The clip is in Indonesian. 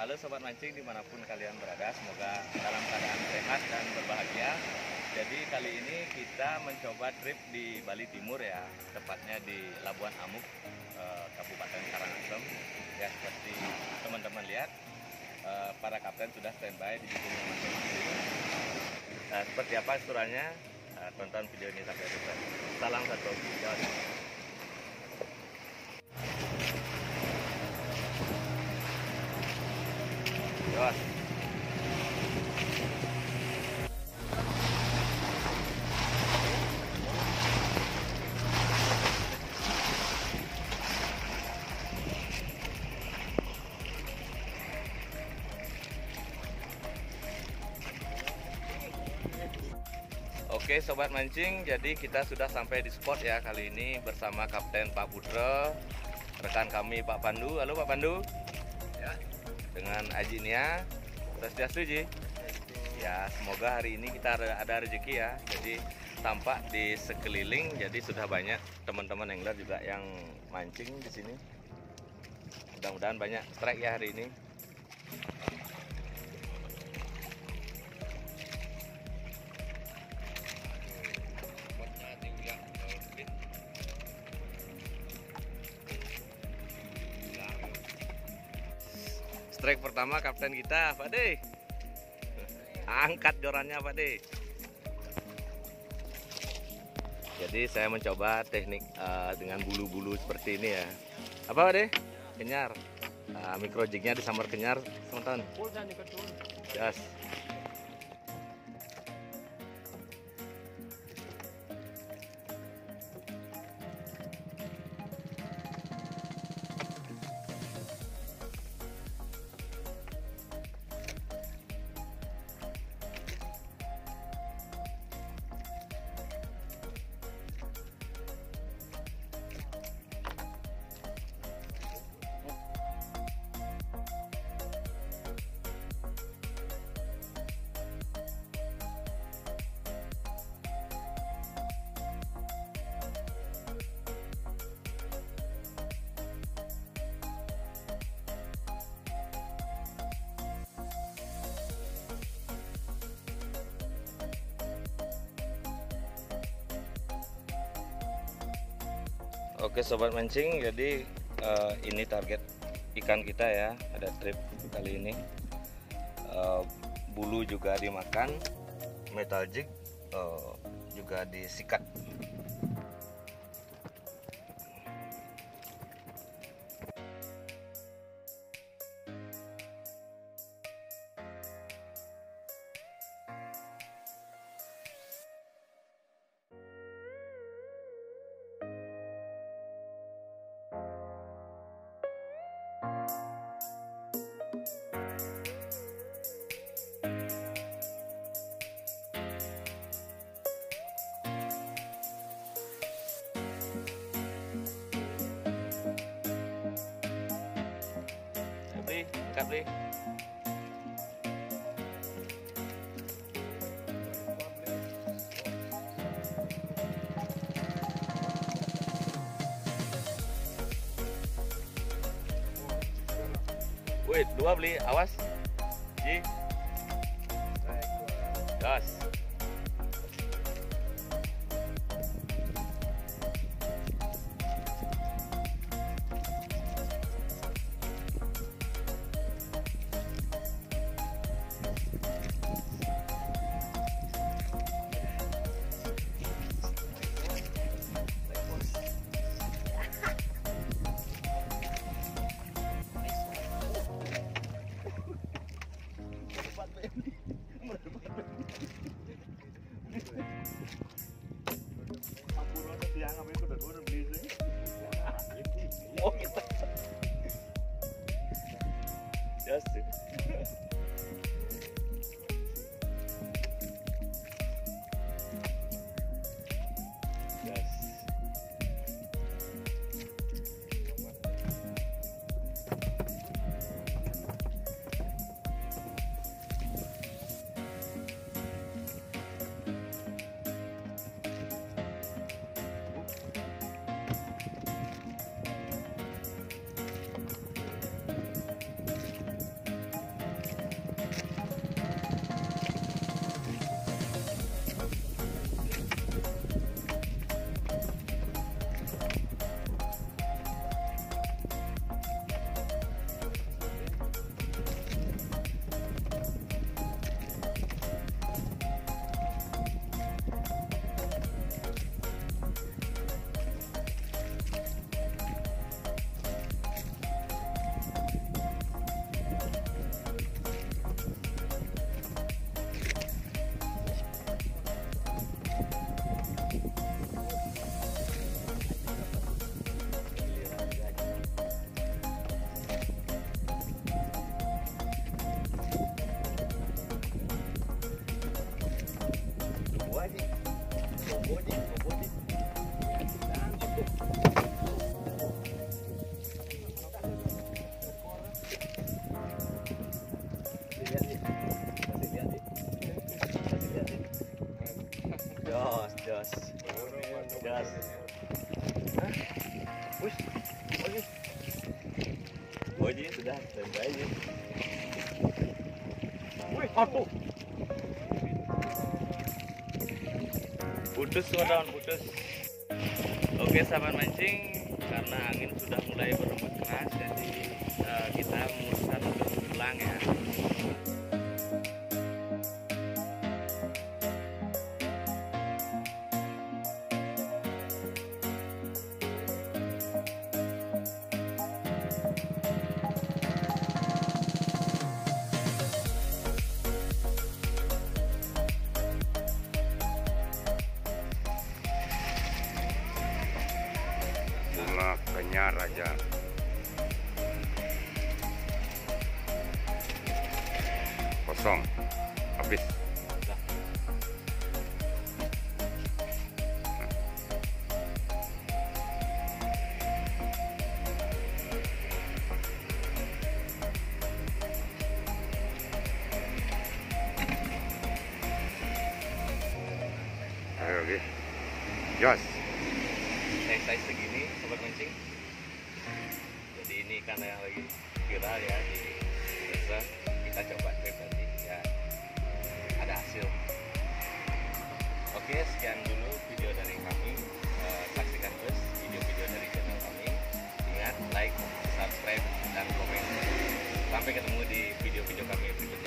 Halo Sobat Mancing dimanapun kalian berada, semoga dalam keadaan sehat dan berbahagia. Jadi kali ini kita mencoba trip di Bali Timur ya, tepatnya di Labuan Amuk, Kabupaten Karangasem. Ya, seperti teman-teman lihat, para kapten sudah standby di bidungnya masing-masing. Seperti apa aturannya? Tonton video ini sampai selesai. Salam satu video. Yos. Oke Sobat Mancing, jadi kita sudah sampai di spot ya kali ini bersama Kapten Pak Putra, rekan kami Pak Pandu. Halo Pak Pandu. Ya. Dengan Ajinia. Swastiastu Ji. Ya, semoga hari ini kita ada rezeki ya. Jadi tampak di sekeliling, jadi sudah banyak teman-teman angler juga yang mancing di sini. Mudah-mudahan banyak strike ya hari ini. Strike pertama kapten kita, Pak De. Angkat jorannya, Pak De. Jadi saya mencoba teknik dengan bulu-bulu seperti ini ya. Apa Pak De? Kenyar. Micro jignya disambar kenyar, teman-teman. Yes. Oke Sobat Mancing, jadi ini target ikan kita ya, ada trip kali ini. Bulu juga dimakan, metal jig juga disikat. Angkat Bli. Wait, dua Bli, awas. Ji. Gas. Oh, kita. Just it. Yes. Jos. Wih, Oji sudah standby aja. Wih, aduh. Putus kawan, putus. Oke, sahabat mancing, karena angin sudah mulai berembus keras, jadi kita memutuskan untuk pulang ya. Kenyar aja. Kosong. Habis. Ayo lagi. Jos. Size segini sobat mancing. Jadi ini ikan yang lagi viral ya di desa. Kita coba trip nanti ya, ada hasil. Oke, sekian dulu video dari kami. Saksikan terus video-video dari channel kami. Ingat like, subscribe, dan komen. Sampai ketemu di video-video kami berikutnya.